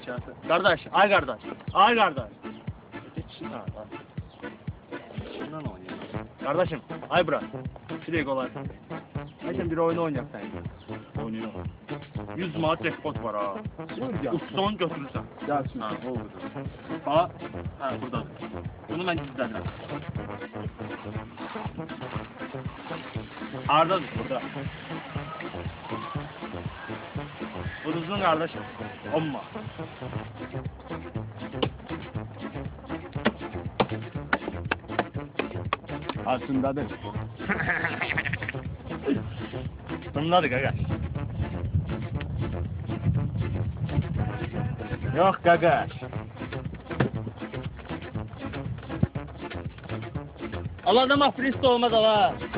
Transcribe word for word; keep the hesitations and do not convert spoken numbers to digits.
aşağısı. Kardeş, ay kardeş. Ay kardeş. Hiç, ha, ha. Şundan oynayalım. Kardeşim, ay bırak. Şuraya kolay. Ayşen bir oyun oynayacak sen. Oynuyor. yüz manat jackpot var ha. Ustan götürürsen. Gel şu. Ha, oldu. Ha, ha buradadır. Bunu ben gizledim. Hardadır burada. Buduzun kardeşim. Amma. Aslındadır. Bunladı gaga. Yok gaga. Allah da mafrist olmaz Allah.